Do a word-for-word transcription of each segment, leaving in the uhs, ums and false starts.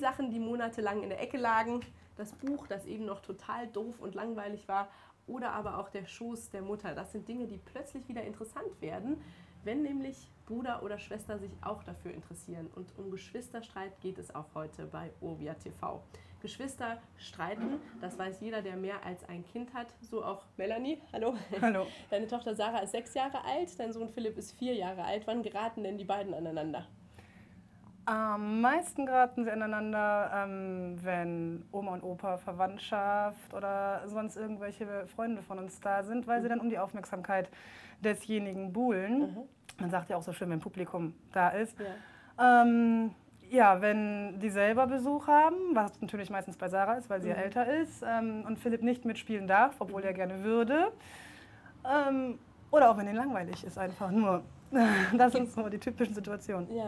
Spielsachen, die monatelang in der Ecke lagen, das Buch, das eben noch total doof und langweilig war, oder aber auch der Schoß der Mutter. Das sind Dinge, die plötzlich wieder interessant werden, wenn nämlich Bruder oder Schwester sich auch dafür interessieren. Und um Geschwisterstreit geht es auch heute bei Urbia T V. Geschwister streiten, das weiß jeder, der mehr als ein Kind hat, so auch Melanie. Hallo. Hallo. Deine Tochter Sarah ist sechs Jahre alt, dein Sohn Philipp ist vier Jahre alt. Wann geraten denn die beiden aneinander? Am meisten geraten sie aneinander, ähm, wenn Oma und Opa, Verwandtschaft oder sonst irgendwelche Freunde von uns da sind, weil sie dann um die Aufmerksamkeit desjenigen buhlen. Mhm. Man sagt ja auch so schön, wenn Publikum da ist. Ja. Ähm, ja, wenn die selber Besuch haben, was natürlich meistens bei Sarah ist, weil sie mhm. ja älter ist, ähm, und Philipp nicht mitspielen darf, obwohl er gerne würde. Ähm, oder auch wenn ihn langweilig ist, einfach nur. Das sind so die typischen Situationen. Ja.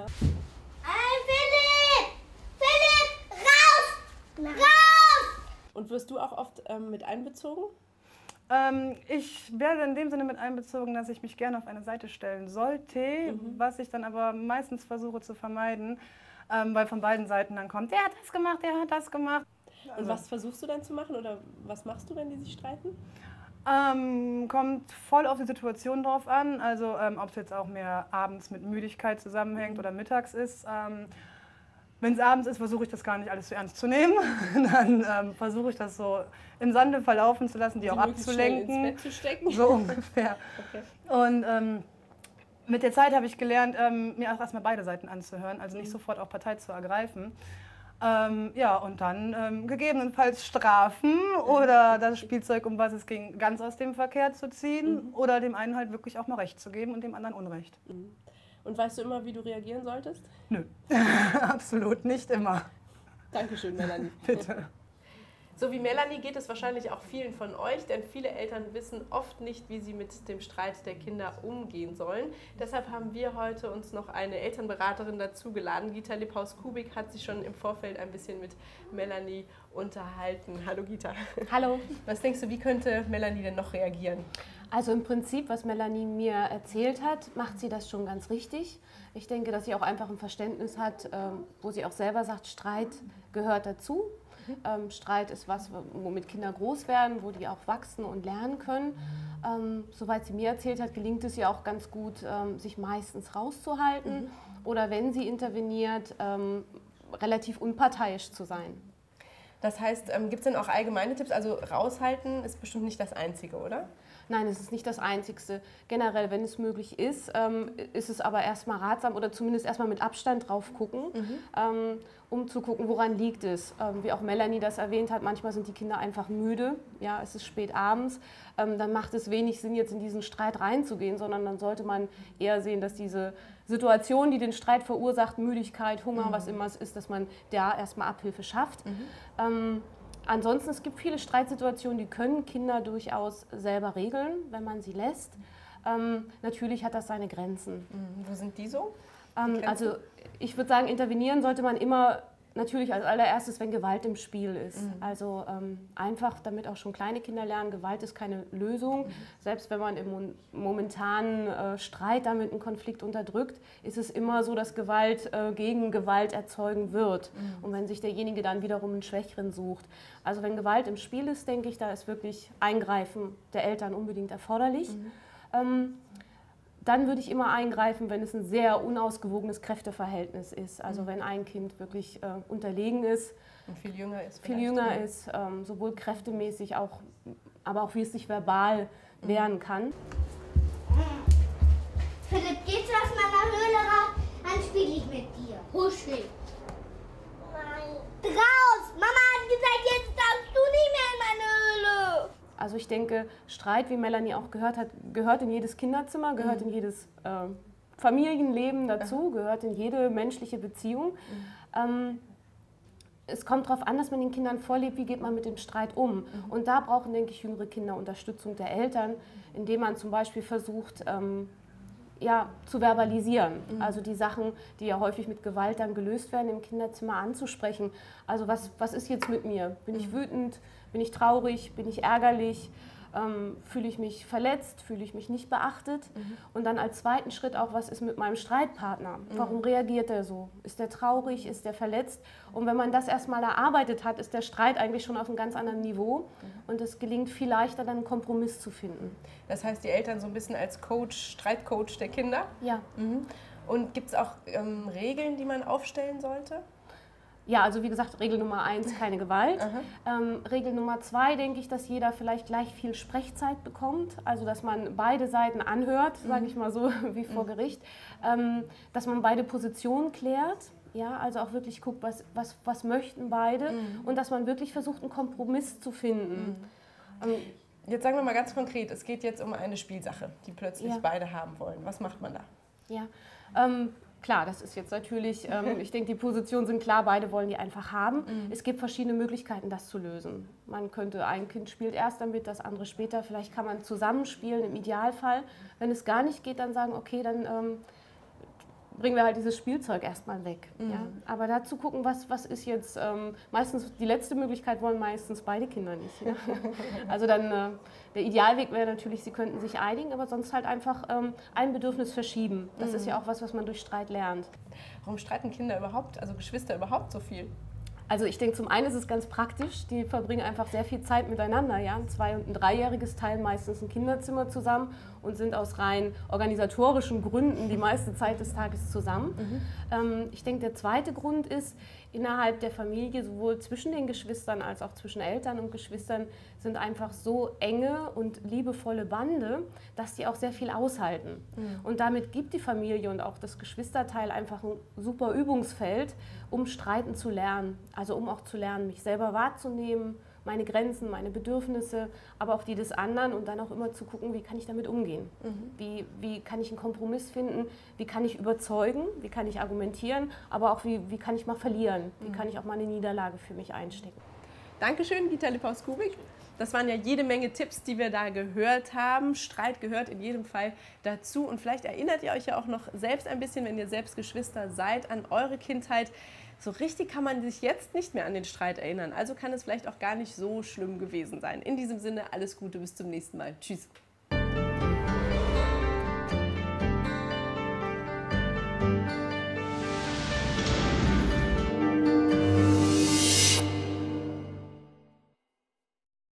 Raus! Und wirst du auch oft ähm, mit einbezogen? Ähm, ich werde in dem Sinne mit einbezogen, dass ich mich gerne auf eine Seite stellen sollte, mhm. was ich dann aber meistens versuche zu vermeiden, ähm, weil von beiden Seiten dann kommt, der hat das gemacht, der hat das gemacht. Also. Und was versuchst du dann zu machen oder was machst du, wenn die sich streiten? Ähm, kommt voll auf die Situation drauf an, also ähm, ob es jetzt auch mehr abends mit Müdigkeit zusammenhängt mhm. oder mittags ist. Ähm, Wenn es abends ist, versuche ich das gar nicht alles zu ernst zu nehmen. Dann ähm, versuche ich das so im Sande verlaufen zu lassen, die, die auch abzulenken. Ins Bett zu stecken. So ungefähr. Okay. Und ähm, mit der Zeit habe ich gelernt, ähm, mir auch erstmal beide Seiten anzuhören, also nicht mhm. sofort auch Partei zu ergreifen. Ähm, ja, und dann ähm, gegebenenfalls strafen oder das Spielzeug, um was es ging, ganz aus dem Verkehr zu ziehen mhm. oder dem einen halt wirklich auch mal Recht zu geben und dem anderen Unrecht. Mhm. Und weißt du immer, wie du reagieren solltest? Nö, absolut nicht immer. Dankeschön, Melanie. Bitte. So wie Melanie geht es wahrscheinlich auch vielen von euch, denn viele Eltern wissen oft nicht, wie sie mit dem Streit der Kinder umgehen sollen. Deshalb haben wir heute uns noch eine Elternberaterin dazu geladen. Gita Lipphaus-Kubik hat sich schon im Vorfeld ein bisschen mit Melanie unterhalten. Hallo Gita. Hallo. Was denkst du, wie könnte Melanie denn noch reagieren? Also im Prinzip, was Melanie mir erzählt hat, macht sie das schon ganz richtig. Ich denke, dass sie auch einfach ein Verständnis hat, wo sie auch selber sagt, Streit gehört dazu. Ähm, Streit ist was, womit Kinder groß werden, wo die auch wachsen und lernen können. Ähm, soweit sie mir erzählt hat, gelingt es ihr auch ganz gut, ähm, sich meistens rauszuhalten mhm. oder wenn sie interveniert, ähm, relativ unparteiisch zu sein. Das heißt, ähm, gibt es denn auch allgemeine Tipps? Also raushalten ist bestimmt nicht das Einzige, oder? Nein, es ist nicht das Einzigste. Generell, wenn es möglich ist, ähm, ist es aber erstmal ratsam oder zumindest erstmal mit Abstand drauf gucken, mhm. ähm, um zu gucken, woran liegt es. Ähm, wie auch Melanie das erwähnt hat, manchmal sind die Kinder einfach müde, ja, es ist spät abends, ähm, dann macht es wenig Sinn, jetzt in diesen Streit reinzugehen, sondern dann sollte man eher sehen, dass diese Situation, die den Streit verursacht, Müdigkeit, Hunger, mhm. was immer es ist, dass man da erstmal Abhilfe schafft. Mhm. Ähm, Ansonsten, es gibt viele Streitsituationen, die können Kinder durchaus selber regeln, wenn man sie lässt. Ähm, natürlich hat das seine Grenzen. Mhm. Wo sind die so? Ähm, also ich würde sagen, intervenieren sollte man immer natürlich als allererstes, wenn Gewalt im Spiel ist. Mhm. Also ähm, einfach, damit auch schon kleine Kinder lernen, Gewalt ist keine Lösung. Mhm. Selbst wenn man im momentanen äh, Streit damit einen Konflikt unterdrückt, ist es immer so, dass Gewalt äh, gegen Gewalt erzeugen wird. Mhm. Und wenn sich derjenige dann wiederum einen Schwächeren sucht. Also wenn Gewalt im Spiel ist, denke ich, da ist wirklich Eingreifen der Eltern unbedingt erforderlich. Mhm. Ähm, Dann würde ich immer eingreifen, wenn es ein sehr unausgewogenes Kräfteverhältnis ist. Also wenn ein Kind wirklich äh, unterlegen ist, und viel jünger ist, viel jünger ist ähm, sowohl kräftemäßig, auch, aber auch wie es sich verbal mhm. wehren kann. Philipp, gehst du aus meiner Höhle raus? Dann spiele ich mit dir. Huschel. Nein. Raus! Mama hat gesagt, jetzt darfst du nicht mehr in meine Höhle. Also ich denke, Streit, wie Melanie auch gehört hat, gehört in jedes Kinderzimmer, gehört mhm. in jedes äh, Familienleben dazu, gehört in jede menschliche Beziehung. Mhm. Ähm, es kommt darauf an, dass man den Kindern vorlebt, wie geht man mit dem Streit um. Mhm. Und da brauchen, denke ich, jüngere Kinder Unterstützung der Eltern, indem man zum Beispiel versucht, ähm, ja, zu verbalisieren. Mhm. Also die Sachen, die ja häufig mit Gewalt dann gelöst werden, im Kinderzimmer anzusprechen. Also was, was ist jetzt mit mir? Bin ich wütend? Bin ich traurig? Bin ich ärgerlich? Ähm, fühle ich mich verletzt, fühle ich mich nicht beachtet? Mhm. Und dann als zweiten Schritt auch, was ist mit meinem Streitpartner? Warum mhm. reagiert er so? Ist er traurig? Ist er verletzt? Und wenn man das erstmal erarbeitet hat, ist der Streit eigentlich schon auf einem ganz anderen Niveau mhm. und es gelingt viel leichter, dann einen Kompromiss zu finden. Das heißt, die Eltern so ein bisschen als Coach, Streitcoach der Kinder? Ja. Mhm. Und gibt es auch ähm, Regeln, die man aufstellen sollte? Ja, also wie gesagt, Regel Nummer eins, keine Gewalt. Ähm, Regel Nummer zwei, denke ich, dass jeder vielleicht gleich viel Sprechzeit bekommt. Also dass man beide Seiten anhört, mhm. sage ich mal so, wie vor mhm. Gericht. Ähm, dass man beide Positionen klärt. Ja, also auch wirklich guckt, was, was, was möchten beide. Mhm. Und dass man wirklich versucht, einen Kompromiss zu finden. Mhm. Ähm, jetzt sagen wir mal ganz konkret, es geht jetzt um eine Spielsache, die plötzlich ja. beide haben wollen. Was macht man da? Ja, ähm, klar, das ist jetzt natürlich, ähm, ich denke, die Positionen sind klar, beide wollen die einfach haben. Mhm. Es gibt verschiedene Möglichkeiten, das zu lösen. Man könnte, ein Kind spielt erst damit, das andere später. Vielleicht kann man zusammenspielen im Idealfall. Wenn es gar nicht geht, dann sagen, okay, dann ähm, bringen wir halt dieses Spielzeug erstmal weg. Mhm. Ja? Aber dazu gucken, was, was ist jetzt, ähm, meistens, die letzte Möglichkeit wollen meistens beide Kinder nicht. Ja? Also dann, äh, der Idealweg wäre natürlich, sie könnten sich einigen, aber sonst halt einfach ähm, ein Bedürfnis verschieben. Das mhm. ist ja auch was, was man durch Streit lernt. Warum streiten Kinder überhaupt, also Geschwister überhaupt so viel? Also ich denke, zum einen ist es ganz praktisch, die verbringen einfach sehr viel Zeit miteinander. Ja? Ein zwei- und ein dreijähriges teilen meistens ein Kinderzimmer zusammen und sind aus rein organisatorischen Gründen die meiste Zeit des Tages zusammen. Mhm. Ähm, ich denke, der zweite Grund ist, innerhalb der Familie, sowohl zwischen den Geschwistern als auch zwischen Eltern und Geschwistern, sind einfach so enge und liebevolle Bande, dass die auch sehr viel aushalten. Mhm. Und damit gibt die Familie und auch das Geschwisterteil einfach ein super Übungsfeld, um streiten zu lernen. Also um auch zu lernen, mich selber wahrzunehmen, meine Grenzen, meine Bedürfnisse, aber auch die des anderen und dann auch immer zu gucken, wie kann ich damit umgehen? Mhm. Wie, wie kann ich einen Kompromiss finden? Wie kann ich überzeugen? Wie kann ich argumentieren? Aber auch wie, wie kann ich mal verlieren? Wie kann ich auch mal eine Niederlage für mich einstecken? Dankeschön, Gita Lipphaus-Kubik. Das waren ja jede Menge Tipps, die wir da gehört haben. Streit gehört in jedem Fall dazu. Und vielleicht erinnert ihr euch ja auch noch selbst ein bisschen, wenn ihr selbst Geschwister seid, an eure Kindheit. So richtig kann man sich jetzt nicht mehr an den Streit erinnern. Also kann es vielleicht auch gar nicht so schlimm gewesen sein. In diesem Sinne, alles Gute, bis zum nächsten Mal. Tschüss. Thank you.